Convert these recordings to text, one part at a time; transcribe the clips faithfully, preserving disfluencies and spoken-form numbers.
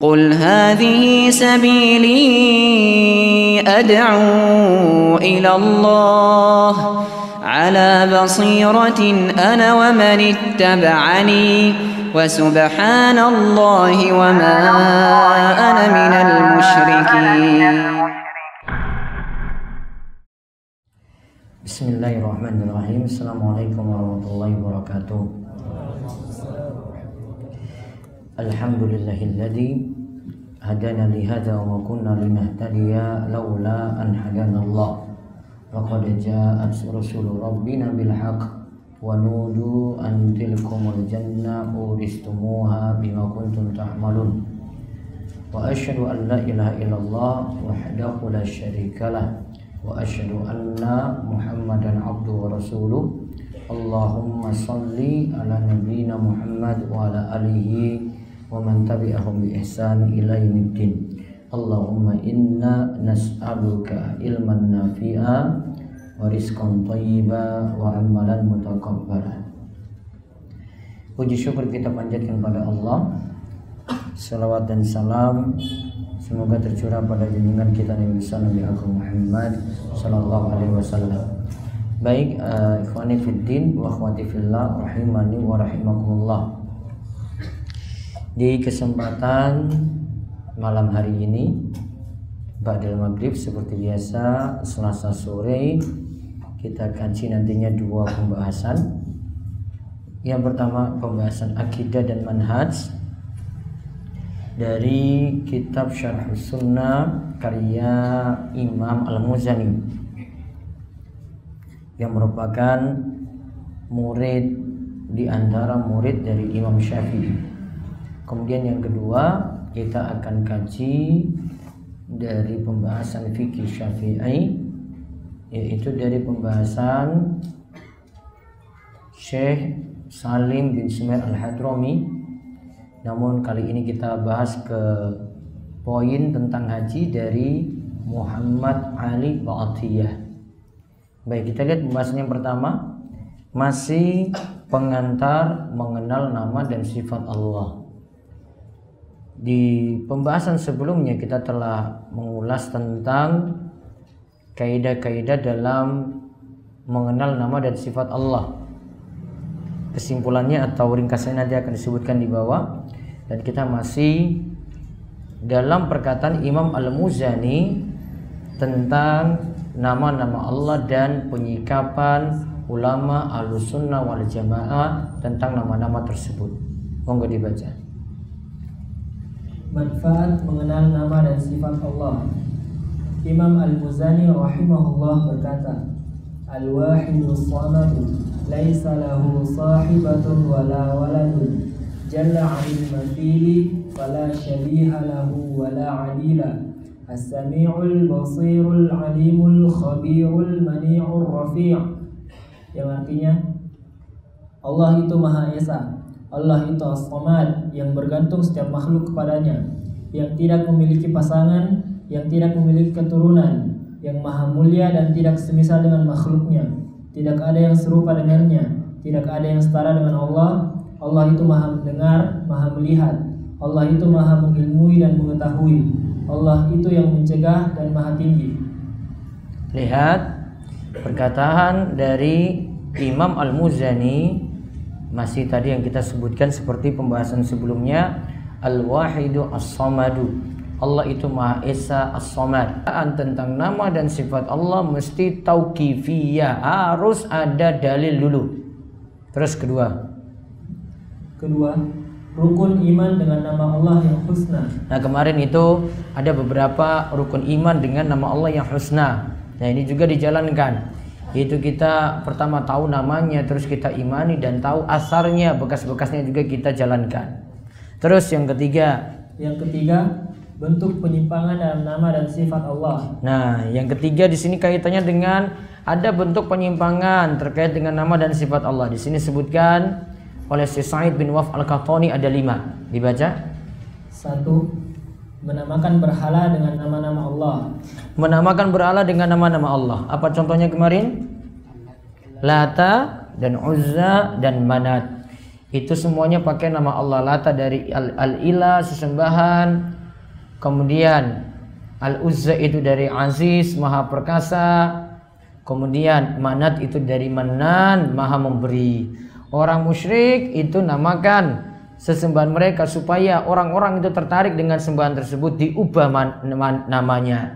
قل هذه سبيلي أدعو إلى الله على بصيرة أنا ومن اتبعني وسبحان الله وما أنا من المشركين. Bismillahirrahmanirrahim. Assalamualaikum warahmatullahi wabarakatuh. Alhamdulillahilladzi hadana li hadza wa ma kunna linahtadiya laula an hadana Allah. Laqad ja'at rusulu rabbina bil haqq wa nudu an tilkumul janna uristumuha bima kuntum ta'malun. Wa asyhadu an la ilaha illallah wahdahu la syarikalah wa asyhadu anna Muhammadan abduhu wa rasuluh. Allahumma salli ala nabiyyina Muhammad wa ala alihi wa man tabi'ahum bi ihsan ila yaumiddin. Allahumma inna nas'aluka ilman nafi'a wa rizqan thayyiba wa amalan mutaqabbala. Puji syukur kita panjatkan pada Allah. Salawat dan salam semoga tercurah pada junjungan kita Nabi Nabi Agung Muhammad sallallahu alaihi wasallam. Baik, uh, ikhwani fiddin wa akhwati fillah rahimani wa rahimakumullah. Di kesempatan malam hari ini ba'dal maghrib seperti biasa Selasa sore kita kaji nantinya dua pembahasan. Yang pertama pembahasan akidah dan manhaj dari kitab Syarh Sunnah karya Imam Al-Muzani yang merupakan murid di antara murid dari Imam Syafi'i. Kemudian yang kedua kita akan kaji dari pembahasan fikih Syafi'i, yaitu dari pembahasan Syekh Salim bin Sumair Al-Hadrami. Namun kali ini kita bahas ke poin tentang haji dari Muhammad Ali Ba'atiyah. Baik, kita lihat pembahasan yang pertama, masih pengantar mengenal nama dan sifat Allah. Di pembahasan sebelumnya kita telah mengulas tentang kaidah-kaidah dalam mengenal nama dan sifat Allah. Kesimpulannya atau ringkasannya nanti akan disebutkan di bawah. Dan kita masih dalam perkataan Imam Al-Muzani tentang nama-nama Allah dan penyikapan ulama Ahlussunnah wal Jamaah tentang nama-nama tersebut. Monggo dibaca. Manfaat mengenal nama dan sifat Allah. Imam Al-Muzani rahimahullah berkata, Al-Wahidus Samadu laisa lahu sahibatun wala waladun jalla 'anil mathili fala syabiha lahu wala 'adila as-sami'ul basirul 'alimul khabirul mani'ur rafi'. Yang artinya Allah itu Maha Esa, Allah itu As-Samad yang bergantung setiap makhluk kepadanya, yang tidak memiliki pasangan, yang tidak memiliki keturunan, yang maha mulia dan tidak semisal dengan makhluknya. Tidak ada yang serupa dengannya, tidak ada yang setara dengan Allah. Allah itu maha mendengar, maha melihat. Allah itu maha mengilmui dan mengetahui. Allah itu yang mencegah dan maha tinggi. Lihat perkataan dari Imam Al-Muzani masih tadi yang kita sebutkan seperti pembahasan sebelumnya, Al-Wahidu As-Samadu. Allah itu Maha Esa As-Samad. Tentang nama dan sifat Allah mesti tauqifiyah, harus ada dalil dulu. Terus kedua. Kedua, rukun iman dengan nama Allah yang husna. Nah, kemarin itu ada beberapa rukun iman dengan nama Allah yang husna. Nah, ini juga dijalankan. Itu kita pertama tahu namanya, terus kita imani dan tahu asarnya, bekas-bekasnya juga kita jalankan. Terus yang ketiga. Yang ketiga, bentuk penyimpangan dalam nama dan sifat Allah. Nah, yang ketiga di sini kaitannya dengan ada bentuk penyimpangan terkait dengan nama dan sifat Allah. Di sini sebutkan oleh Syekh Sa'id bin Waf Al-Qahtani ada lima. Dibaca. Satu, menamakan berhala dengan nama-nama Allah. Menamakan berhala dengan nama-nama Allah. Apa contohnya kemarin? Lata dan Uzza dan Manat. itu semuanya pakai nama Allah. Lata dari Al-Ilah, sesembahan. Kemudian Al-Uzza itu dari Aziz, Maha Perkasa. Kemudian Manat itu dari Manan, Maha Memberi. Orang musyrik itu namakan sesembahan mereka supaya orang-orang itu tertarik dengan sembahan tersebut, diubah namanya.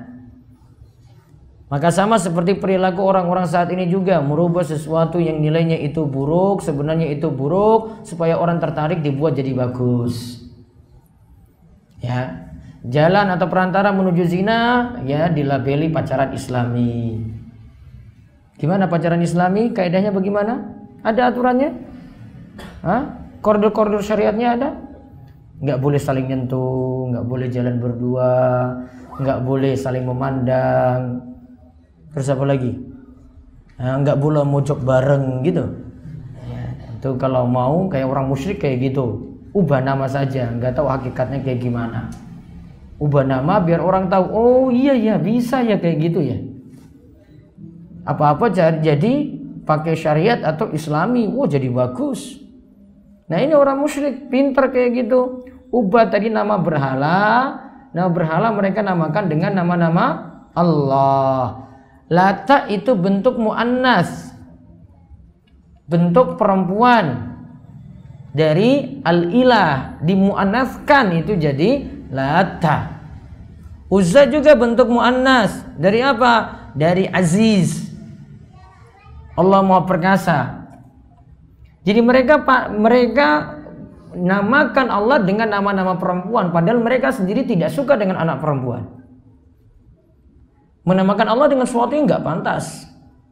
Maka sama seperti perilaku orang-orang saat ini juga, merubah sesuatu yang nilainya itu buruk, sebenarnya itu buruk, supaya orang tertarik dibuat jadi bagus. Ya, jalan atau perantara menuju zina, ya dilabeli pacaran Islami. Gimana pacaran Islami? Kaidahnya bagaimana? Ada aturannya? Hah? Koridor-koridor syariatnya ada? Nggak boleh saling nyentuh, nggak boleh jalan berdua, nggak boleh saling memandang. Terus apa lagi? Nah, nggak boleh mojok bareng gitu. Ya, itu kalau mau kayak orang musyrik kayak gitu, ubah nama saja, nggak tahu hakikatnya kayak gimana. Ubah nama biar orang tahu, oh iya ya bisa ya kayak gitu ya. Apa-apa jadi pakai syariat atau Islami, wah jadi bagus. Nah ini orang musyrik pinter kayak gitu. Ubah tadi nama berhala, nama berhala mereka namakan dengan nama-nama Allah. Lata itu bentuk muannas, bentuk perempuan dari Al-Ilah, dimuannaskan itu jadi Lata. Uzza juga bentuk muannas dari apa? Dari Aziz, Allah Maha Perkasa. Jadi mereka mereka namakan Allah dengan nama-nama perempuan, padahal mereka sendiri tidak suka dengan anak perempuan. Menamakan Allah dengan sesuatu yang nggak pantas.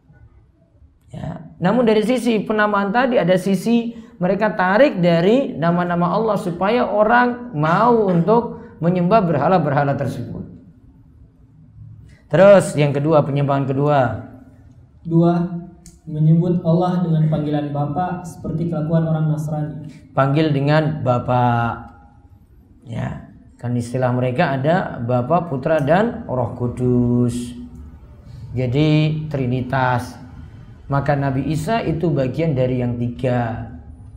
Ya. Namun dari sisi penamaan tadi ada sisi mereka tarik dari nama-nama Allah supaya orang mau untuk menyembah berhala-berhala tersebut. Terus yang kedua, penyembahan kedua. Dua, menyebut Allah dengan panggilan Bapa seperti kelakuan orang Nasrani. Panggil dengan Bapa. Ya. Kan istilah mereka ada Bapa, Putra dan Roh Kudus. Jadi Trinitas. Maka Nabi Isa itu bagian dari yang tiga.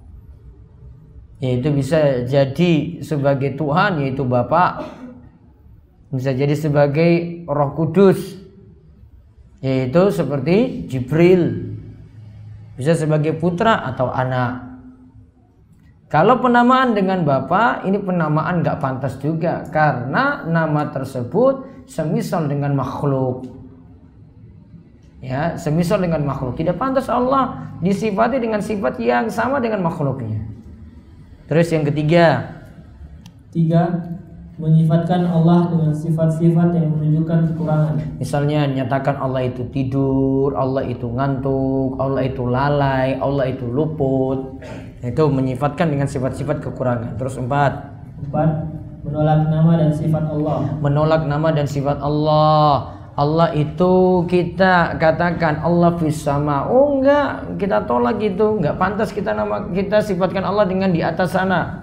Yaitu bisa jadi sebagai Tuhan, yaitu Bapa. Bisa jadi sebagai Roh Kudus, yaitu seperti Jibril. Bisa sebagai putra atau anak. Kalau penamaan dengan Bapa, ini penamaan gak pantas juga, karena nama tersebut semisal dengan makhluk. Ya, semisal dengan makhluk. Tidak pantas Allah disifati dengan sifat yang sama dengan makhluknya. Terus yang ketiga. Tiga, menyifatkan Allah dengan sifat-sifat yang menunjukkan kekurangan. Misalnya nyatakan Allah itu tidur, Allah itu ngantuk, Allah itu lalai, Allah itu luput. Itu menyifatkan dengan sifat-sifat kekurangan. Terus empat. Empat, menolak nama dan sifat Allah. Menolak nama dan sifat Allah. Allah itu kita katakan Allah fis sama. Oh enggak, kita tolak itu. Enggak pantas kita nama kita sifatkan Allah dengan di atas sana.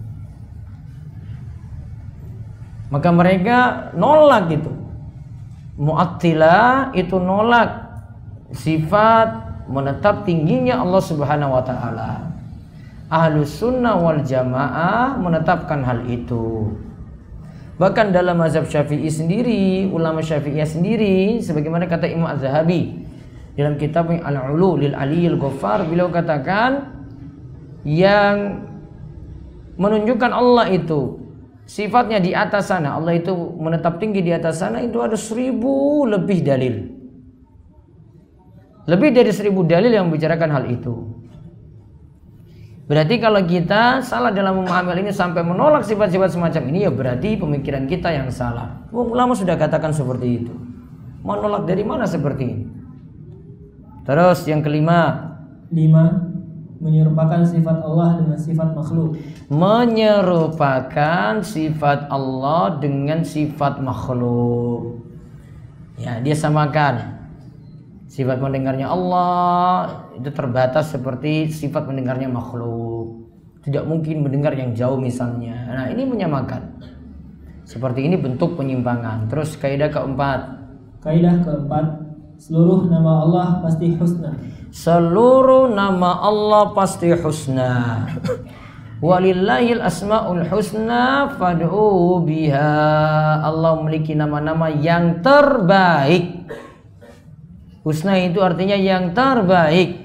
Maka mereka nolak gitu. Mu'attilah itu nolak sifat menetap tingginya Allah Subhanahu wa taala. Ahlus sunnah wal jamaah menetapkan hal itu. Bahkan dalam mazhab Syafi'i sendiri, ulama Syafi'iyah sendiri, sebagaimana kata Imam Az-Zahabi dalam kitabnya Al-Ulu lil Aliyil Ghaffar, beliau katakan yang menunjukkan Allah itu sifatnya di atas sana, Allah itu menetap tinggi di atas sana, itu ada seribu lebih dalil. Lebih dari seribu dalil yang membicarakan hal itu. Berarti kalau kita salah dalam memahami hal ini sampai menolak sifat-sifat semacam ini, ya berarti pemikiran kita yang salah. Ulama sudah katakan seperti itu. Menolak dari mana seperti ini? Terus yang kelima. Lima, menyerupakan sifat Allah dengan sifat makhluk. Menyerupakan sifat Allah dengan sifat makhluk. Ya, dia samakan. Sifat mendengarnya Allah itu terbatas seperti sifat mendengarnya makhluk. Tidak mungkin mendengar yang jauh misalnya. Nah, ini menyamakan. Seperti ini bentuk penyimpangan. Terus kaidah keempat. Kaidah keempat, seluruh nama Allah pasti husna. Seluruh nama Allah pasti husna. Walillahil asmaul husna fad'u biha. Allah memiliki nama-nama yang terbaik. Husna itu artinya yang terbaik.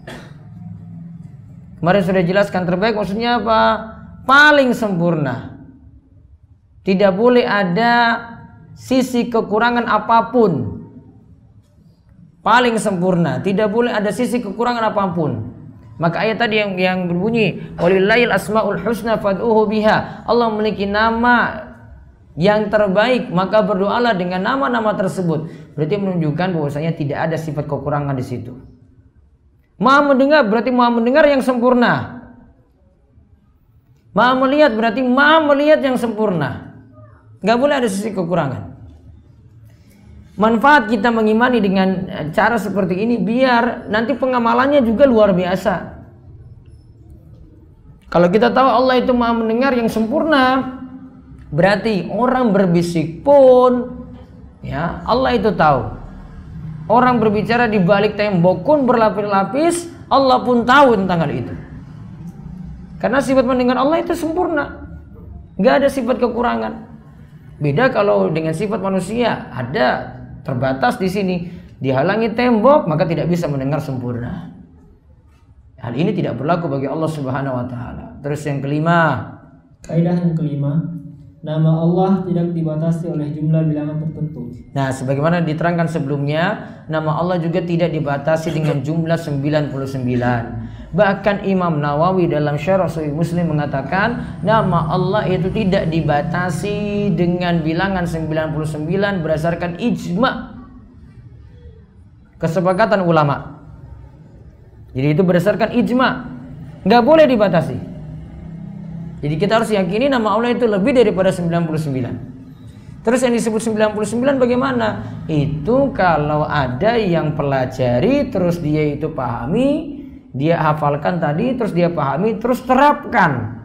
Kemarin sudah jelaskan terbaik maksudnya apa? Paling sempurna. Tidak boleh ada sisi kekurangan apapun. Paling sempurna, tidak boleh ada sisi kekurangan apapun. Maka ayat tadi yang yang berbunyi walillahil asmaul husna fad'uhu biha. Allah memiliki nama yang terbaik, maka berdoalah dengan nama-nama tersebut. Berarti menunjukkan bahwasanya tidak ada sifat kekurangan di situ. Maha mendengar berarti maha mendengar yang sempurna. Maha melihat berarti maha melihat yang sempurna. Gak boleh ada sisi kekurangan. Manfaat kita mengimani dengan cara seperti ini biar nanti pengamalannya juga luar biasa. Kalau kita tahu Allah itu maha mendengar yang sempurna, berarti orang berbisik pun ya Allah itu tahu. Orang berbicara di balik tembok pun berlapis-lapis, Allah pun tahu tentang hal itu. Karena sifat mendengar Allah itu sempurna, nggak ada sifat kekurangan. Beda kalau dengan sifat manusia, ada terbatas di sini, dihalangi tembok maka tidak bisa mendengar sempurna. Hal ini tidak berlaku bagi Allah Subhanahu wa taala. Terus yang kelima, kaidah yang kelima, nama Allah tidak dibatasi oleh jumlah bilangan tertentu. Nah, sebagaimana diterangkan sebelumnya, nama Allah juga tidak dibatasi dengan jumlah sembilan puluh sembilan. Bahkan Imam Nawawi dalam Syarah Sahih Muslim mengatakan nama Allah itu tidak dibatasi dengan bilangan sembilan puluh sembilan berdasarkan ijma, kesepakatan ulama. Jadi itu berdasarkan ijma, nggak boleh dibatasi. Jadi kita harus yakini nama Allah itu lebih daripada sembilan puluh sembilan. Terus yang disebut sembilan puluh sembilan bagaimana? Itu kalau ada yang pelajari terus dia itu pahami, dia hafalkan tadi, terus dia pahami, terus terapkan,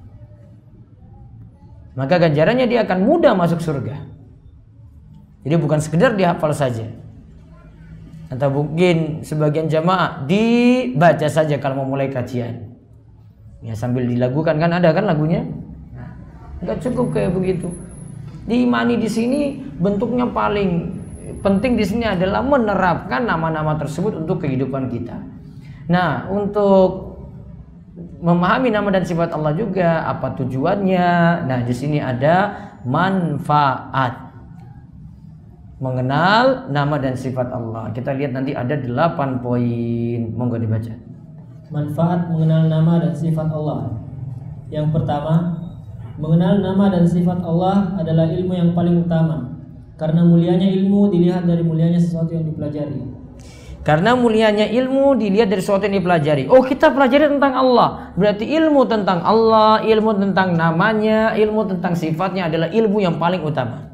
maka ganjarannya dia akan mudah masuk surga. Jadi bukan sekedar dihafal saja. Atau mungkin sebagian jamaah dibaca saja kalau mau mulai kajian. Ya sambil dilagukan, kan ada kan lagunya? Enggak cukup kayak begitu. Diimani di sini bentuknya paling penting di sini adalah menerapkan nama-nama tersebut untuk kehidupan kita. Nah, untuk memahami nama dan sifat Allah juga apa tujuannya? Nah, di sini ada manfaat. Mengenal nama dan sifat Allah. Kita lihat nanti ada delapan poin. Monggo dibaca. Manfaat mengenal nama dan sifat Allah. Yang pertama, mengenal nama dan sifat Allah adalah ilmu yang paling utama. Karena mulianya ilmu dilihat dari mulianya sesuatu yang dipelajari. Karena mulianya ilmu dilihat dari sesuatu yang dipelajari. Oh, kita pelajari tentang Allah. Berarti ilmu tentang Allah, ilmu tentang namanya, ilmu tentang sifatnya adalah ilmu yang paling utama.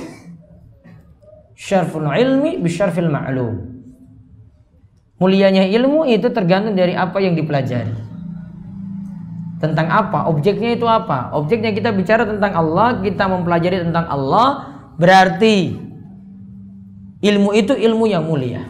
Syarful ilmi bisyarfil ma'lum. Mulianya ilmu itu tergantung dari apa yang dipelajari. Tentang apa? Objeknya itu apa? Objeknya kita bicara tentang Allah, kita mempelajari tentang Allah, berarti ilmu itu ilmu yang mulia.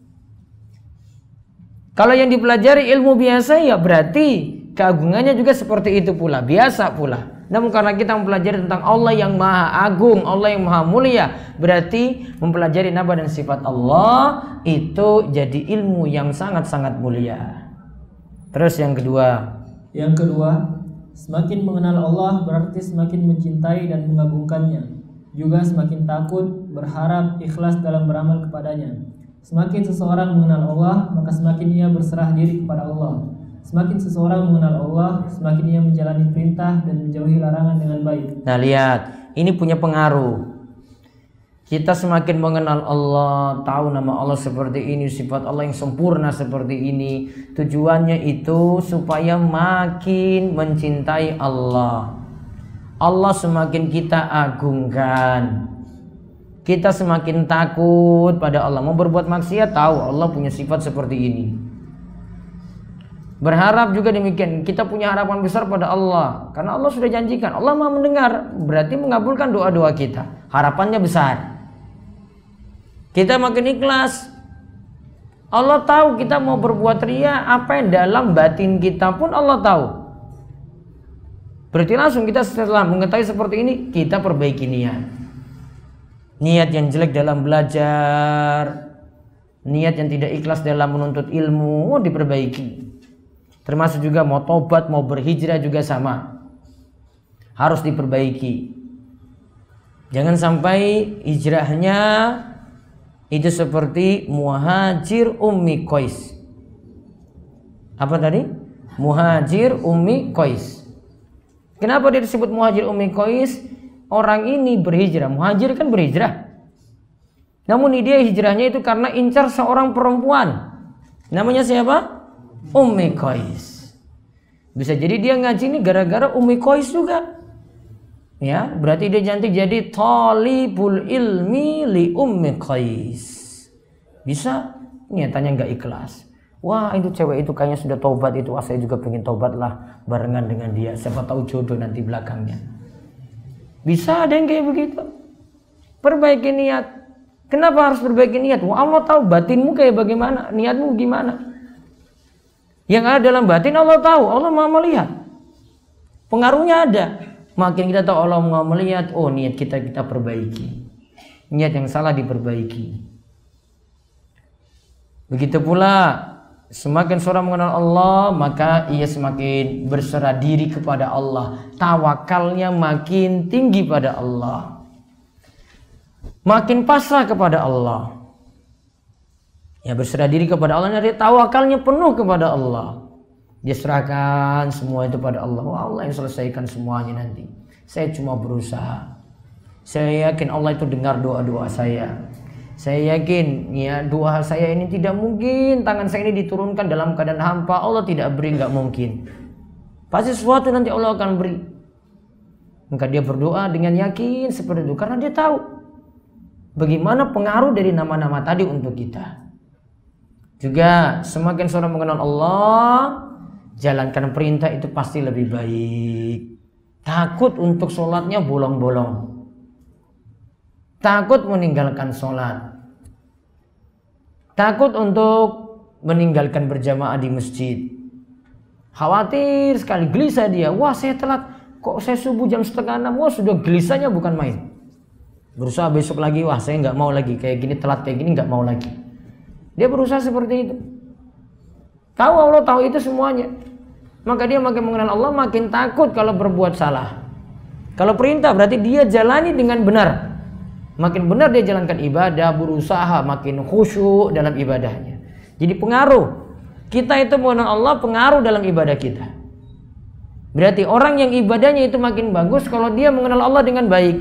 Kalau yang dipelajari ilmu biasa, ya berarti keagungannya juga seperti itu pula, biasa pula. Namun karena kita mempelajari tentang Allah yang maha agung, Allah yang maha mulia, berarti mempelajari nama dan sifat Allah itu jadi ilmu yang sangat-sangat mulia. Terus yang kedua, Yang kedua, semakin mengenal Allah berarti semakin mencintai dan mengagungkannya. Juga semakin takut, berharap, ikhlas dalam beramal kepadanya. Semakin seseorang mengenal Allah, maka semakin ia berserah diri kepada Allah. Semakin seseorang mengenal Allah, semakin ia menjalani perintah dan menjauhi larangan dengan baik. Nah lihat, ini punya pengaruh. Kita semakin mengenal Allah, tahu nama Allah seperti ini, sifat Allah yang sempurna seperti ini. Tujuannya itu supaya makin mencintai Allah. Allah semakin kita agungkan. Kita semakin takut pada Allah. Mau berbuat maksiat, tahu Allah punya sifat seperti ini. Berharap juga demikian. Kita punya harapan besar pada Allah. Karena Allah sudah janjikan. Allah Maha mendengar. Berarti mengabulkan doa-doa kita. Harapannya besar. Kita makin ikhlas. Allah tahu kita mau berbuat riya, apa yang dalam batin kita pun Allah tahu. Berarti langsung kita setelah mengetahui seperti ini, kita perbaiki niat. Niat yang jelek dalam belajar, niat yang tidak ikhlas dalam menuntut ilmu, diperbaiki. Termasuk juga mau tobat, mau berhijrah juga sama, harus diperbaiki. Jangan sampai hijrahnya itu seperti muhajir Ummi Qais. Apa tadi? Muhajir Ummi Qais. Kenapa dia disebut muhajir Ummi Qais? Orang ini berhijrah. Muhajir kan berhijrah. Namun dia hijrahnya itu karena incar seorang perempuan. Namanya siapa? Ummi Qais. Bisa jadi dia ngaji ini gara-gara Ummi Qais juga. Ya, berarti dia cantik jadi talibul ilmi li Ummi Qais. Bisa niatannya nggak ikhlas. Wah, itu cewek itu kayaknya sudah tobat itu. Wah, saya juga pengen tobat lah barengan dengan dia. Siapa tahu jodoh nanti belakangnya. Bisa ada yang kayak begitu. Perbaiki niat. Kenapa harus perbaiki niat? Wah, Allah tahu batinmu kayak bagaimana, niatmu gimana. Yang ada dalam batin Allah tahu, Allah Maha melihat. Pengaruhnya ada. Makin kita tahu Allah mau melihat, oh niat kita kita perbaiki. Niat yang salah diperbaiki. Begitu pula semakin seorang mengenal Allah, maka ia semakin berserah diri kepada Allah. Tawakalnya makin tinggi pada Allah. Makin pasrah kepada Allah. Ya, berserah diri kepada Allah, dari tawakalnya penuh kepada Allah. Dia serahkan semua itu pada Allah. Wah, Allah yang selesaikan semuanya nanti. Saya cuma berusaha. Saya yakin Allah itu dengar doa-doa saya. Saya yakin ya doa saya ini tidak mungkin tangan saya ini diturunkan dalam keadaan hampa. Allah tidak beri, nggak mungkin. Pasti sesuatu nanti Allah akan beri. Maka dia berdoa dengan yakin seperti itu karena dia tahu bagaimana pengaruh dari nama-nama tadi untuk kita. Juga semakin seorang mengenal Allah, jalankan perintah itu pasti lebih baik. Takut untuk sholatnya bolong-bolong. Takut meninggalkan sholat. Takut untuk meninggalkan berjamaah di masjid. Khawatir sekali, gelisah dia. Wah, saya telat. Kok saya subuh jam setengah enam? Wah, sudah gelisahnya bukan main. Berusaha besok lagi. Wah, saya nggak mau lagi. Kayak gini, telat kayak gini nggak mau lagi. Dia berusaha seperti itu. Tahu Allah tahu itu semuanya. Maka dia makin mengenal Allah, makin takut kalau berbuat salah. Kalau perintah berarti dia jalani dengan benar. Makin benar dia jalankan ibadah, berusaha makin khusyuk dalam ibadahnya. Jadi pengaruh kita itu mengenal Allah, pengaruh dalam ibadah kita. Berarti orang yang ibadahnya itu makin bagus kalau dia mengenal Allah dengan baik.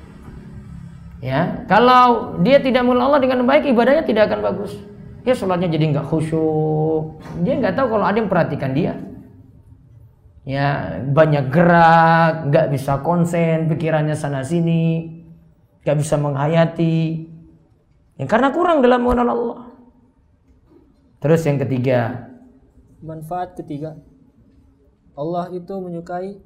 Ya, kalau dia tidak mengenal Allah dengan baik, ibadahnya tidak akan bagus. Ya, sholatnya jadi nggak khusyuk. Dia nggak tahu kalau ada yang perhatikan dia. Ya, banyak gerak, nggak bisa konsen, pikirannya sana sini, nggak bisa menghayati. Ya, karena kurang dalam mengenal Allah. Terus yang ketiga, manfaat ketiga, Allah itu menyukai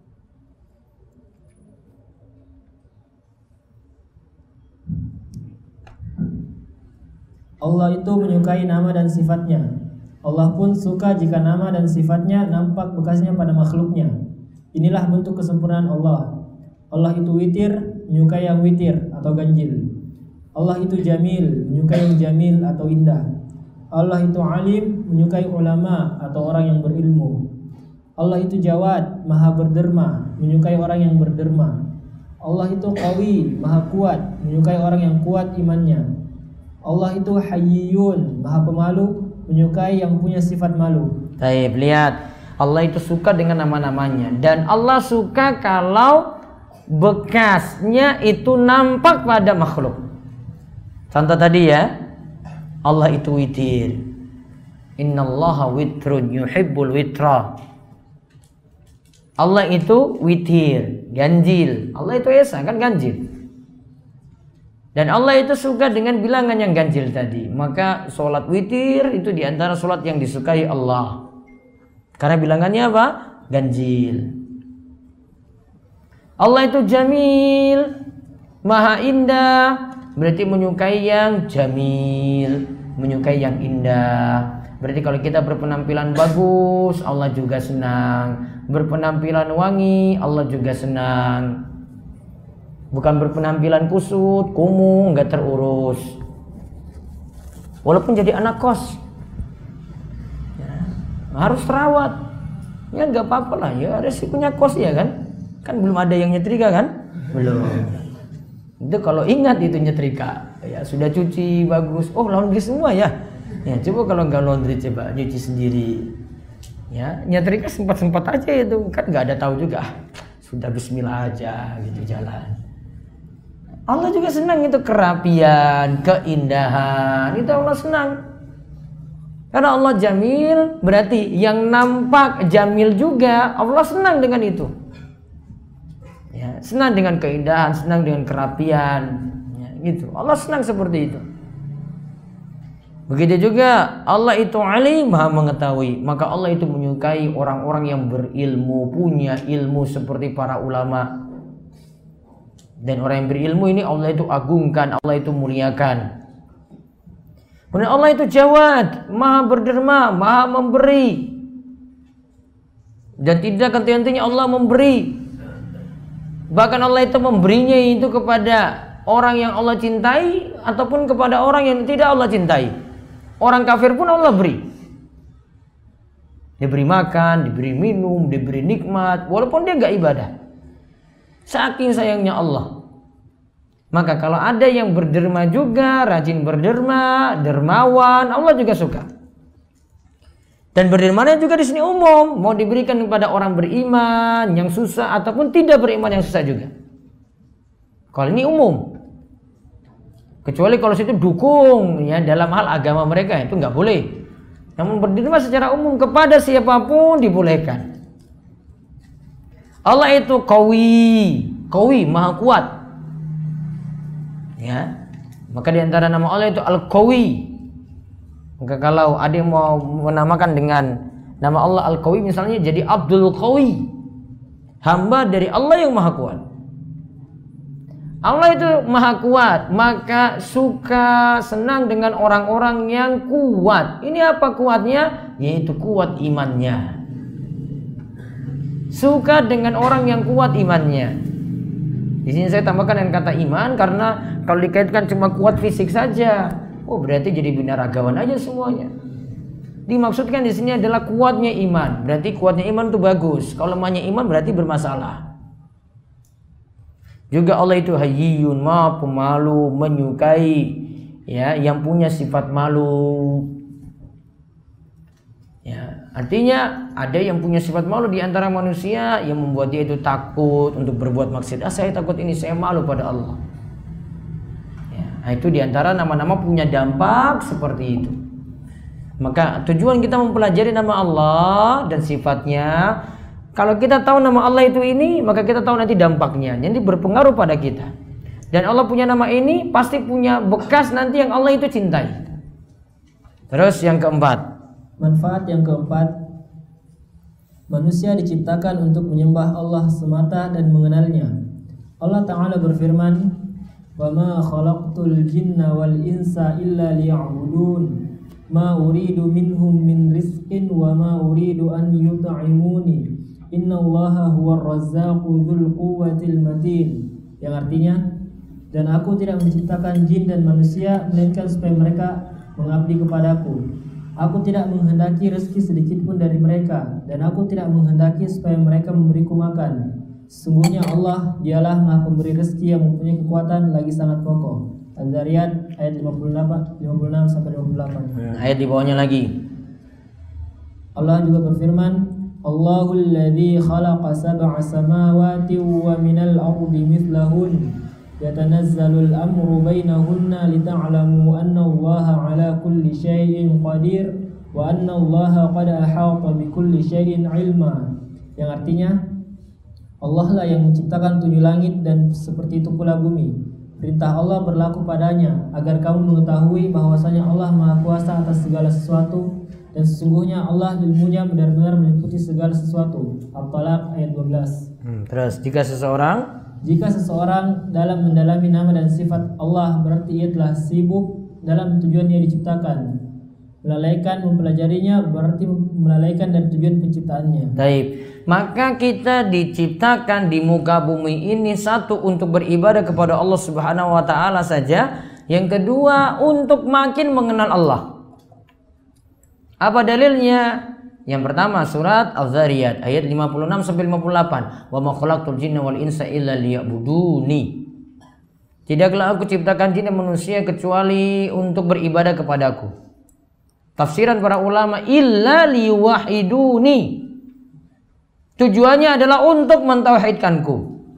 Allah itu menyukai nama dan sifatnya. Allah pun suka jika nama dan sifatnya nampak bekasnya pada makhluknya. Inilah bentuk kesempurnaan Allah. Allah itu witir, menyukai yang witir atau ganjil. Allah itu jamil, menyukai yang jamil atau indah. Allah itu alim, menyukai ulama atau orang yang berilmu. Allah itu jawad, maha berderma, menyukai orang yang berderma. Allah itu qawi, maha kuat, menyukai orang yang kuat imannya. Allah itu hayyun, maha pemalu, menyukai yang punya sifat malu. Baik, lihat, Allah itu suka dengan nama-namanya. Dan Allah suka kalau bekasnya itu nampak pada makhluk. Contoh tadi ya, Allah itu witir. Innallaha witrun yuhibbul witra. Allah itu witir, ganjil. Allah itu esa, kan ganjil. Dan Allah itu suka dengan bilangan yang ganjil tadi. Maka sholat witir itu diantara sholat yang disukai Allah. Karena bilangannya apa? Ganjil. Allah itu jamil, maha indah, berarti menyukai yang jamil. menyukai yang indah. Berarti kalau kita berpenampilan bagus, Allah juga senang. Berpenampilan wangi, Allah juga senang. Bukan berpenampilan kusut, kumuh, nggak terurus. Walaupun jadi anak kos, ya, harus terawat. Ya nggak apa-apa lah, ya resikonya kos ya kan. Kan belum ada yang nyetrika kan? Belum. Itu kalau ingat itu nyetrika, ya sudah cuci bagus. Oh laundry semua ya. Ya coba kalau nggak laundry coba nyuci sendiri. Ya nyetrika sempat-sempat aja itu kan nggak ada tahu juga. Sudah Bismillah aja gitu jalan. Allah juga senang itu kerapian, keindahan. Itu Allah senang. Karena Allah jamil, berarti yang nampak jamil juga Allah senang dengan itu. Ya, senang dengan keindahan, senang dengan kerapian, ya, gitu. Allah senang seperti itu. Begitu juga Allah itu alim, maha mengetahui. Maka Allah itu menyukai orang-orang yang berilmu, punya ilmu seperti para ulama. Dan orang yang berilmu ini Allah itu agungkan, Allah itu muliakan. Kemudian Allah itu jawad, maha berderma, maha memberi. Dan tidak henti-hentinya Allah memberi. Bahkan Allah itu memberinya itu kepada orang yang Allah cintai ataupun kepada orang yang tidak Allah cintai. Orang kafir pun Allah beri. Diberi makan, diberi minum, diberi nikmat, walaupun dia nggak ibadah. Saking sayangnya Allah. Maka kalau ada yang berderma juga, rajin berderma, dermawan, Allah juga suka. Dan berdermanya juga di sini umum, mau diberikan kepada orang beriman yang susah ataupun tidak beriman yang susah juga. Kalau ini umum. Kecuali kalau situ dukung ya dalam hal agama mereka itu nggak boleh. Namun berderma secara umum kepada siapapun dibolehkan. Allah itu qawi, qawi maha kuat. Ya. Maka di antara nama Allah itu Al-Qawi. Maka kalau ada yang mau menamakan dengan nama Allah Al-Qawi misalnya jadi Abdul Qawi, hamba dari Allah yang maha kuat. Allah itu maha kuat, maka suka senang dengan orang-orang yang kuat. Ini apa kuatnya? Yaitu kuat imannya. Suka dengan orang yang kuat imannya. Di sini saya tambahkan dengan kata iman karena kalau dikaitkan cuma kuat fisik saja, oh berarti jadi binaragawan aja semuanya. Dimaksudkan di sini adalah kuatnya iman. Berarti kuatnya iman itu bagus. Kalau lemahnya iman berarti bermasalah. Juga Allah itu hayyun, maha pemalu, menyukai ya yang punya sifat malu. Ya, artinya ada yang punya sifat malu di antara manusia yang membuat dia itu takut untuk berbuat maksiat. Ah, saya takut ini, saya malu pada Allah. Ya, nah itu di antara nama-nama punya dampak seperti itu. Maka tujuan kita mempelajari nama Allah dan sifatnya, kalau kita tahu nama Allah itu ini, maka kita tahu nanti dampaknya. Jadi berpengaruh pada kita. Dan Allah punya nama ini pasti punya bekas nanti yang Allah itu cintai. Terus yang keempat, manfaat yang keempat, manusia diciptakan untuk menyembah Allah semata dan mengenalnya. Allah Ta'ala berfirman, "Wa ma khalaqtul jinna wal insa illa liya'budun. Ma uridu minhum min rizqin wa ma uridu an yut'imuni. Innallaha huwar razzaqu dzul quwwatil matin." Yang artinya, dan aku tidak menciptakan jin dan manusia melainkan supaya mereka mengabdi kepadaku. Aku tidak menghendaki rezeki sedikit pun dari mereka, dan aku tidak menghendaki supaya mereka memberiku makan. Sesungguhnya Allah, dialah maha pemberi rezeki yang mempunyai kekuatan lagi sangat kokoh. Az-Zariyat ayat lima puluh enam sampai lima puluh delapan. Hmm, ayat di bawahnya lagi. Allah juga berfirman, Allahul ladzi khalaqa sab'a samawati wa minal ardi mithlahun yatanazzalul amru bainahunna lita'lamu anna Allaha 'ala kulli syai'in qadir wa anna Allaha qad ahata bi kulli syai'in 'ilma. Yang artinya, Allah lah yang menciptakan tujuh langit dan seperti itu pula bumi. Perintah Allah berlaku padanya agar kamu mengetahui bahwasanya Allah Maha Kuasa atas segala sesuatu dan sesungguhnya Allah ilmunya benar-benar meliputi segala sesuatu. At-Talaq ayat dua belas. Hmm, terus jika seseorang Jika seseorang dalam mendalami nama dan sifat Allah berarti ia telah sibuk dalam tujuan ia diciptakan. Melalaikan mempelajarinya berarti melalaikan dari tujuan penciptaannya. Baik. Maka kita diciptakan di muka bumi ini satu untuk beribadah kepada Allah Subhanahu wa taala saja, yang kedua untuk makin mengenal Allah. Apa dalilnya? Yang pertama surat Al-Zariyat ayat lima puluh enam sampai lima puluh delapan. Wa ma khalaqtul jinna wal insa illa liya'buduni. Tidaklah aku ciptakan jin dan manusia kecuali untuk beribadah kepadaku. Tafsiran para ulama, illa liwahiduni. Tujuannya adalah untuk mentauhidkanku.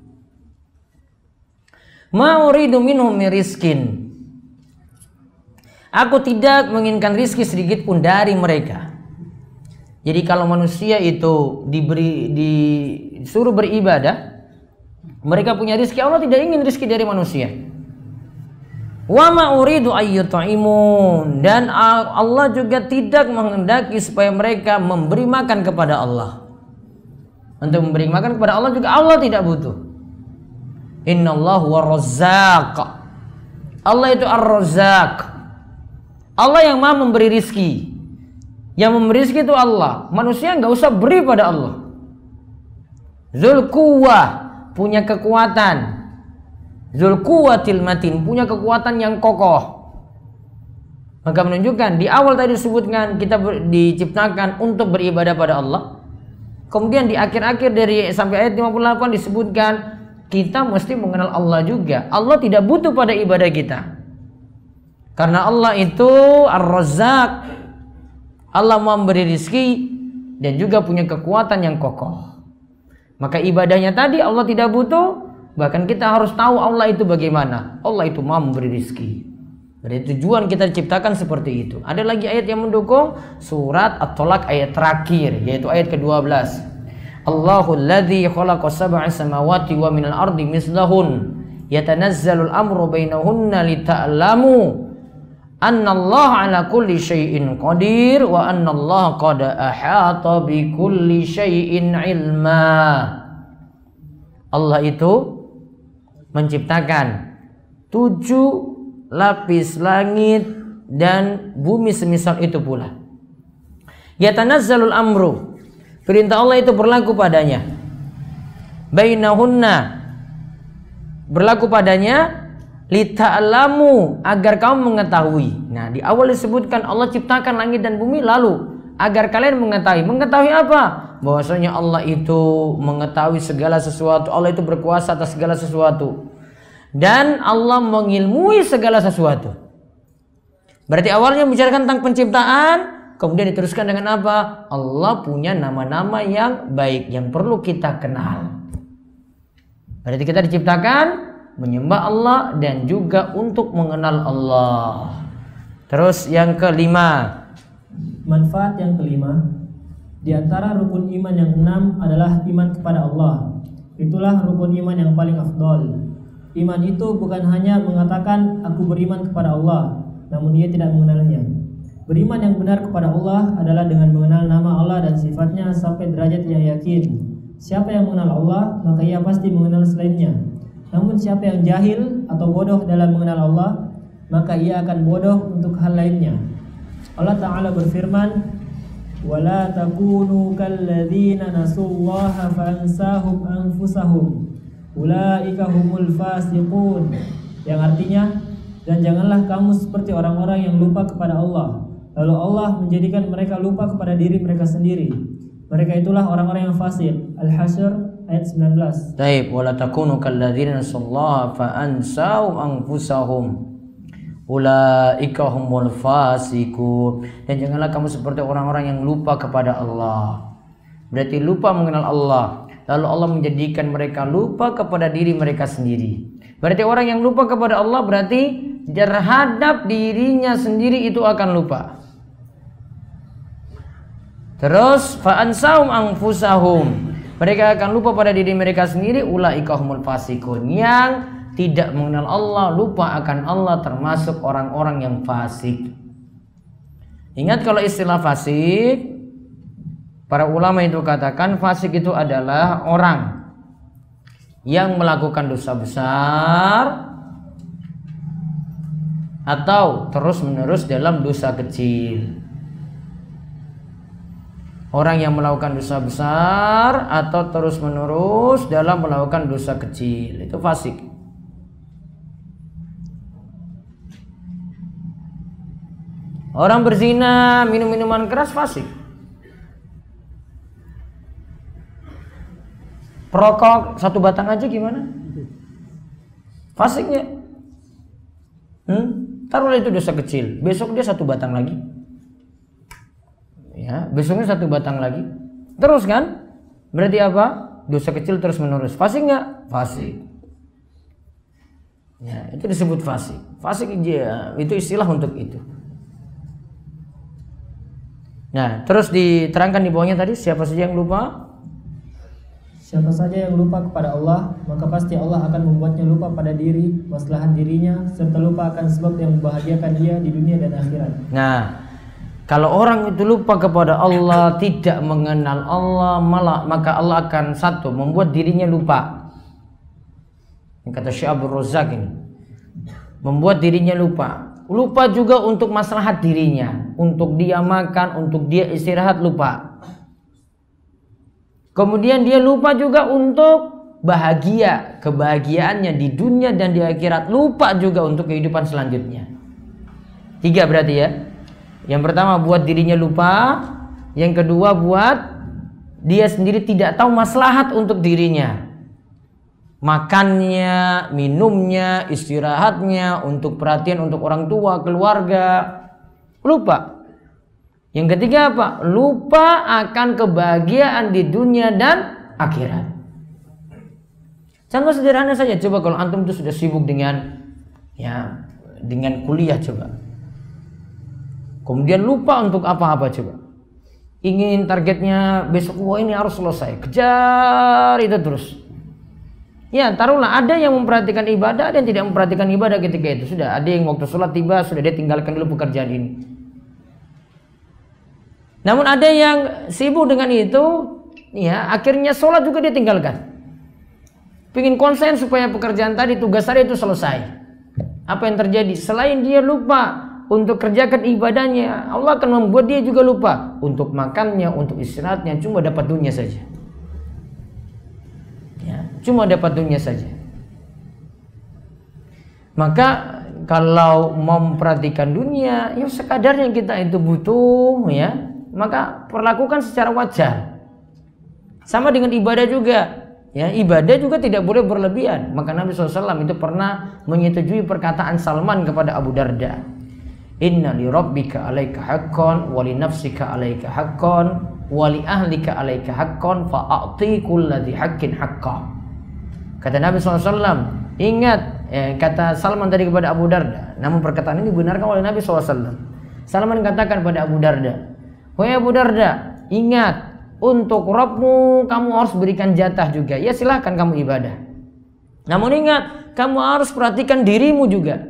Ma uridu minhum miriskin. Aku tidak menginginkan rizki sedikit pun dari mereka. Jadi kalau manusia itu diberi disuruh beribadah, mereka punya rizki, Allah tidak ingin rizki dari manusia. Wa ma uridu ayyut'imun, dan Allah juga tidak menghendaki supaya mereka memberi makan kepada Allah. Untuk memberi makan kepada Allah juga Allah tidak butuh. Innallahu war-razzaq. Allah itu ar-razzaq. Allah yang Maha memberi rizki. Yang memberi rizki itu Allah. Manusia nggak usah beri pada Allah. Dzul quwwah, punya kekuatan. Dzul quwwatil matin, punya kekuatan yang kokoh. Maka menunjukkan di awal tadi disebutkan kita ber, diciptakan untuk beribadah pada Allah. Kemudian di akhir-akhir dari sampai ayat lima puluh delapan disebutkan kita mesti mengenal Allah juga. Allah tidak butuh pada ibadah kita. Karena Allah itu Ar-Razzaq. Allah memberi rezeki dan juga punya kekuatan yang kokoh. Maka ibadahnya tadi Allah tidak butuh. Bahkan kita harus tahu Allah itu bagaimana. Allah itu Maha memberi rezeki. Dari tujuan kita diciptakan seperti itu. Ada lagi ayat yang mendukung, surat At-Tolak ayat terakhir, yaitu ayat kedua belas. Allahul ladzi khalaqa sab'a samawati wa minal ardi mislahun yatanazzalul amru bainahunna lita'lamu annallaha ala kulli syai'in qadir wa annallaha qad ahata bi kulli syai'in ilma. Allah itu menciptakan tujuh lapis langit dan bumi semisal itu pula. Yatanazzalul amru, perintah Allah itu berlaku padanya. Bainahunna, berlaku padanya. Lita'lamu, agar kamu mengetahui. Nah, di awal disebutkan Allah ciptakan langit dan bumi, lalu agar kalian mengetahui. Mengetahui apa? Bahwasanya Allah itu mengetahui segala sesuatu. Allah itu berkuasa atas segala sesuatu. Dan Allah mengilmui segala sesuatu. Berarti awalnya membicarakan tentang penciptaan, kemudian diteruskan dengan apa? Allah punya nama-nama yang baik yang perlu kita kenal. Berarti kita diciptakan menyembah Allah dan juga untuk mengenal Allah. Terus yang kelima, manfaat yang kelima, di antara rukun iman yang enam adalah iman kepada Allah. Itulah rukun iman yang paling afdol. Iman itu bukan hanya mengatakan aku beriman kepada Allah, namun dia tidak mengenalnya. Beriman yang benar kepada Allah adalah dengan mengenal nama Allah dan sifatnya sampai derajat yang yakin. Siapa yang mengenal Allah, maka ia pasti mengenal selainnya. Namun siapa yang jahil atau bodoh dalam mengenal Allah, maka ia akan bodoh untuk hal lainnya. Allah Ta'ala berfirman, وَلَا تَكُونُوا كَالَّذِينَ نَسُوا اللَّهَ فَأَنْسَاهُمْ أَنفُسَهُمْ أُولَئِكَ هُمُ الْفَاسِقُونَ, yang artinya, dan janganlah kamu seperti orang-orang yang lupa kepada Allah, lalu Allah menjadikan mereka lupa kepada diri mereka sendiri. Mereka itulah orang-orang yang fasik. Al-Hasyr ayat sembilan belas. Baik, wala takunu kalladzina nasallaha fa ansau anfusahum ulaika humul fasiqun. Dan janganlah kamu seperti orang-orang yang lupa kepada Allah. Berarti lupa mengenal Allah, lalu Allah menjadikan mereka lupa kepada diri mereka sendiri. Berarti orang yang lupa kepada Allah berarti terhadap dirinya sendiri itu akan lupa. Terus fa ansahum anfusahum, mereka akan lupa pada diri mereka sendiri. Ulaika humul fasiqun, yang tidak mengenal Allah, lupa akan Allah, termasuk orang-orang yang fasik. Ingat kalau istilah fasik, para ulama itu katakan fasik itu adalah orang yang melakukan dosa besar atau terus-menerus dalam dosa kecil. Orang yang melakukan dosa besar atau terus-menerus dalam melakukan dosa kecil, itu fasik. Orang berzina, minum minuman keras, fasik. Perokok satu batang aja gimana? Fasiknya. Hmm? Taruhlah itu dosa kecil, besok dia satu batang lagi. Ya, besoknya satu batang lagi. Terus kan? Berarti apa? Dosa kecil terus menerus. Fasik nggak? Fasik. Ya, itu disebut fasik. Fasik ya, itu istilah untuk itu. Nah, terus diterangkan di bawahnya tadi, siapa saja yang lupa? Siapa saja yang lupa kepada Allah, maka pasti Allah akan membuatnya lupa pada diri, maslahat dirinya, serta lupa akan sebab yang membahagiakan dia di dunia dan akhirat. Nah, kalau orang itu lupa kepada Allah, tidak mengenal Allah, malah maka Allah akan satu membuat dirinya lupa. Ini kata Syekh Abdul Razak ini, membuat dirinya lupa. Lupa juga untuk maslahat dirinya, untuk dia makan, untuk dia istirahat, lupa. Kemudian dia lupa juga untuk bahagia, kebahagiaannya di dunia dan di akhirat, lupa juga untuk kehidupan selanjutnya. Tiga berarti ya. Yang pertama buat dirinya lupa, yang kedua buat dia sendiri tidak tahu maslahat untuk dirinya. Makannya, minumnya, istirahatnya, untuk perhatian untuk orang tua, keluarga, lupa. Yang ketiga apa? Lupa akan kebahagiaan di dunia dan akhirat. Contoh sederhana saja, coba kalau antum itu sudah sibuk dengan ya dengan kuliah coba. Kemudian lupa untuk apa-apa coba. Ingin targetnya besok, wah ini harus selesai. Kejar itu terus. Ya taruhlah ada yang memperhatikan ibadah, ada yang tidak memperhatikan ibadah ketika itu. Sudah ada yang waktu sholat tiba, sudah dia tinggalkan dulu pekerjaan ini. Namun ada yang sibuk dengan itu, ya akhirnya sholat juga dia tinggalkan. Pingin konsen supaya pekerjaan tadi, tugas tadi itu selesai. Apa yang terjadi? Selain dia lupa untuk kerjakan ibadahnya, Allah akan membuat dia juga lupa untuk makannya, untuk istirahatnya, cuma dapat dunia saja. Ya, cuma dapat dunia saja. Maka kalau memperhatikan dunia, ya sekadarnya kita itu butuh, ya maka perlakukan secara wajar. Sama dengan ibadah juga. Ya, ibadah juga tidak boleh berlebihan. Maka Nabi shallallahu alaihi wasallam itu pernah menyetujui perkataan Salman kepada Abu Darda. Inna li rabbika alaika haqqan wa li nafsika alaika haqqan wa li ahlika alaika haqqan fa'ati kulladzi haqqin haqqan. Kata Nabi shallallahu alaihi wasallam, ingat, eh, kata Salman tadi kepada Abu Darda. Namun perkataan ini dibenarkan oleh Nabi shallallahu alaihi wasallam. Salman katakan pada Abu Darda, wahai Abu Darda, ingat, untuk Rabbmu kamu harus berikan jatah juga. Ya silahkan kamu ibadah. Namun ingat, kamu harus perhatikan dirimu juga.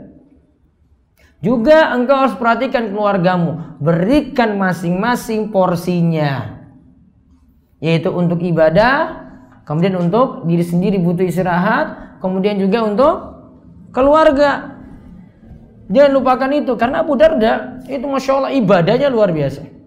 Juga engkau harus perhatikan keluargamu. Berikan masing-masing porsinya. Yaitu untuk ibadah, kemudian untuk diri sendiri butuh istirahat, kemudian juga untuk keluarga. Jangan lupakan itu. Karena Abu Darda itu Masya Allah ibadahnya luar biasa.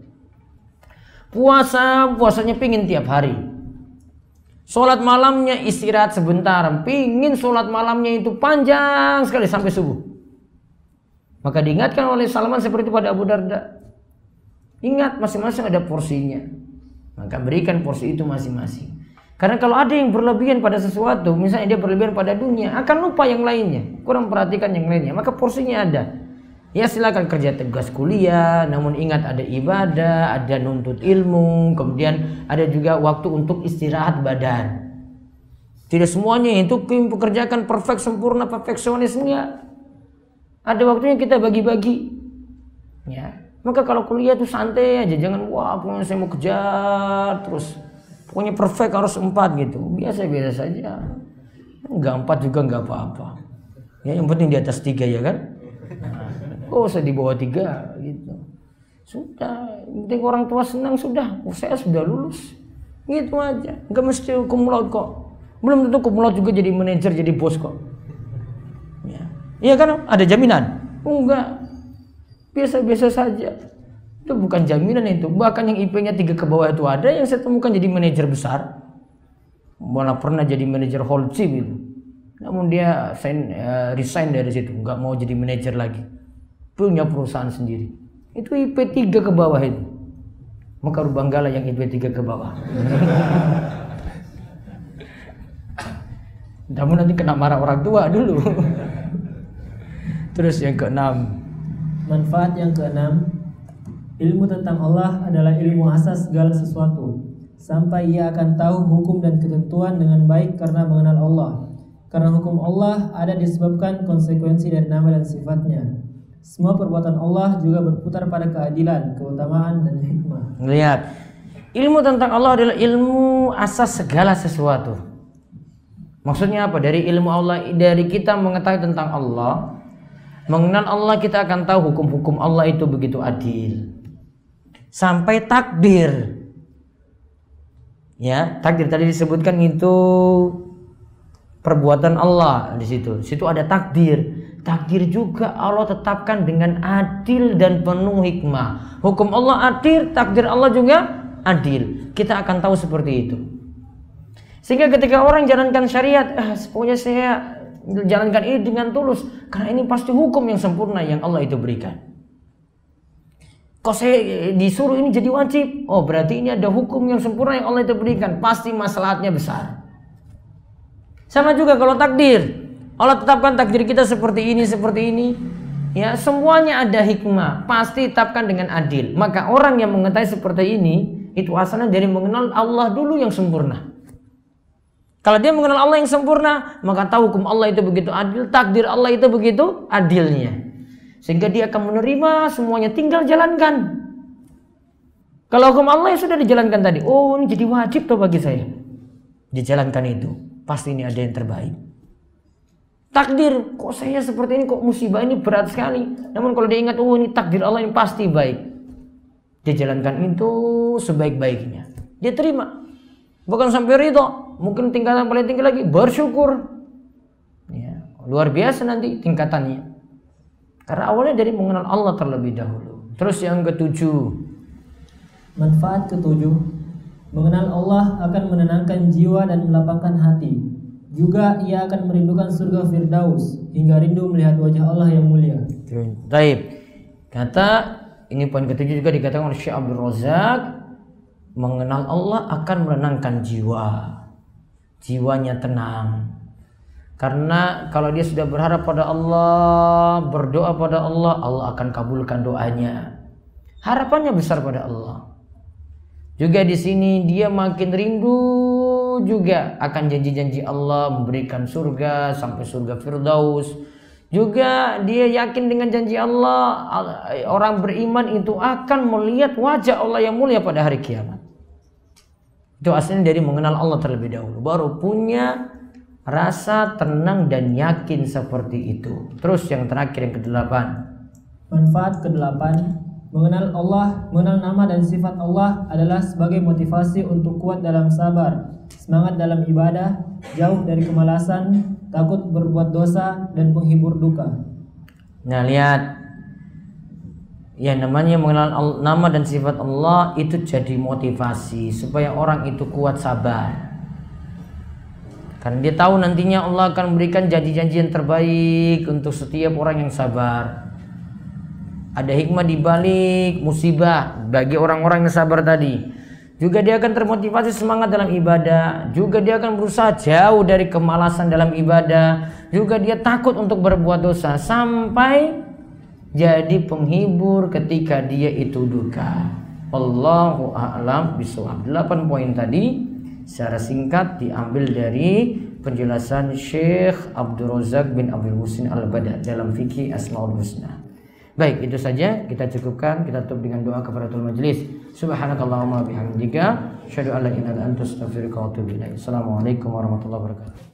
Puasa, puasanya pingin tiap hari. Sholat malamnya istirahat sebentar. Pingin sholat malamnya itu panjang sekali sampai subuh. Maka diingatkan oleh Salman seperti pada Abu Darda. Ingat, masing-masing ada porsinya. Maka berikan porsi itu masing-masing. Karena kalau ada yang berlebihan pada sesuatu, misalnya dia berlebihan pada dunia, akan lupa yang lainnya. Kurang perhatikan yang lainnya. Maka porsinya ada. Ya silakan kerja tugas kuliah, namun ingat ada ibadah, ada nuntut ilmu, kemudian ada juga waktu untuk istirahat badan. Tidak semuanya itu pekerjakan perfect, sempurna, perfeksionis, enggak. Ada waktunya kita bagi-bagi. Ya, maka kalau kuliah itu santai aja, jangan wah pokoknya saya mau kejar terus. Pokoknya perfect harus empat gitu. Biasa-biasa saja. Enggak empat juga enggak apa-apa. Ya yang penting di atas tiga ya kan. Oh saya di bawah tiga gitu. Sudah, yang penting orang tua senang sudah. Oh, saya sudah lulus. Gitu aja. Enggak mesti cum laude kok. Belum tentu cum laude juga jadi manajer, jadi bos kok. Ya. Iya kan ada jaminan. Enggak, biasa-biasa saja. Itu bukan jaminan itu. Bahkan yang I P-nya tiga ke bawah itu ada yang saya temukan jadi manajer besar. Malah pernah jadi manajer whole team itu. Namun dia sign, uh, resign dari situ, nggak mau jadi manajer lagi. Punya perusahaan sendiri. Itu I P tiga ke bawah itu. Maka banggalah yang I P tiga ke bawah. Namun nanti kena marah orang tua dulu. Terus yang keenam. Manfaat yang keenam, ilmu tentang Allah adalah ilmu asas segala sesuatu, sampai ia akan tahu hukum dan ketentuan dengan baik karena mengenal Allah. Karena hukum Allah ada disebabkan konsekuensi dari nama dan sifatnya. Semua perbuatan Allah juga berputar pada keadilan, keutamaan, dan hikmah. Lihat, ilmu tentang Allah adalah ilmu asas segala sesuatu. Maksudnya apa? Dari ilmu Allah, dari kita mengetahui tentang Allah, mengenal Allah, kita akan tahu hukum-hukum Allah itu begitu adil. Sampai takdir. Ya, takdir tadi disebutkan itu perbuatan Allah di situ. Di situ ada takdir. Takdir juga Allah tetapkan dengan adil dan penuh hikmah. Hukum Allah adil, takdir Allah juga adil. Kita akan tahu seperti itu. Sehingga ketika orang jalankan syariat, ah, pokoknya saya jalankan ini dengan tulus, karena ini pasti hukum yang sempurna yang Allah itu berikan. Kok saya disuruh ini jadi wajib? Oh, berarti ini ada hukum yang sempurna yang Allah itu berikan. Pasti maslahatnya besar. Sama juga kalau takdir. Allah tetapkan takdir kita seperti ini, seperti ini. Ya, semuanya ada hikmah. Pasti tetapkan dengan adil. Maka orang yang mengetahui seperti ini, itu asalnya dari mengenal Allah dulu yang sempurna. Kalau dia mengenal Allah yang sempurna, maka tahu hukum Allah itu begitu adil, takdir Allah itu begitu adilnya. Sehingga dia akan menerima semuanya, tinggal jalankan. Kalau hukum Allah yang sudah dijalankan tadi, oh ini jadi wajib tuh bagi saya. Dijalankan itu, pasti ini ada yang terbaik. Takdir, kok saya seperti ini, kok musibah ini berat sekali. Namun kalau dia ingat, oh ini takdir Allah ini pasti baik. Dia jalankan itu sebaik-baiknya. Dia terima. Bukan sampai ridho, mungkin tingkatan paling tinggi lagi bersyukur. Ya, luar biasa nanti tingkatannya. Karena awalnya dari mengenal Allah terlebih dahulu. Terus yang ketujuh. Manfaat ketujuh, mengenal Allah akan menenangkan jiwa dan melapangkan hati. Juga ia akan merindukan surga Firdaus hingga rindu melihat wajah Allah yang mulia. Baik. Kata ini poin ketujuh juga dikatakan oleh Syekh Abdul Razak, mengenal Allah akan menenangkan jiwa. Jiwanya tenang. Karena kalau dia sudah berharap pada Allah, berdoa pada Allah, Allah akan kabulkan doanya. Harapannya besar pada Allah. Juga di sini dia makin rindu juga akan janji-janji Allah memberikan surga sampai surga Firdaus. Juga dia yakin dengan janji Allah, orang beriman itu akan melihat wajah Allah yang mulia pada hari kiamat. Itu asalnya dari mengenal Allah terlebih dahulu, baru punya rasa tenang dan yakin seperti itu. Terus yang terakhir yang kedelapan. Manfaat kedelapan, mengenal Allah, mengenal nama dan sifat Allah adalah sebagai motivasi untuk kuat dalam sabar, semangat dalam ibadah, jauh dari kemalasan, takut berbuat dosa, dan penghibur duka. Nah lihat, ya namanya mengenal nama dan sifat Allah itu jadi motivasi supaya orang itu kuat sabar. Karena dia tahu nantinya Allah akan memberikan janji-janji yang terbaik untuk setiap orang yang sabar. Ada hikmah di balik musibah bagi orang-orang yang sabar tadi. Juga dia akan termotivasi semangat dalam ibadah. Juga dia akan berusaha jauh dari kemalasan dalam ibadah. Juga dia takut untuk berbuat dosa sampai jadi penghibur ketika dia itu duka. Wallahu a'lam bishawab. delapan poin tadi secara singkat diambil dari penjelasan Syekh Abdul Razak bin Abdul Muhsin Al-Badar dalam fikih Asmaul Husna. Baik, itu saja kita cukupkan. Kita tutup dengan doa kafaratul majlis. Subhanakallahumma bihamdika asyhadu an la ilaha illa anta astaghfiruka wa atubu ilaik. Assalamualaikum warahmatullahi wabarakatuh.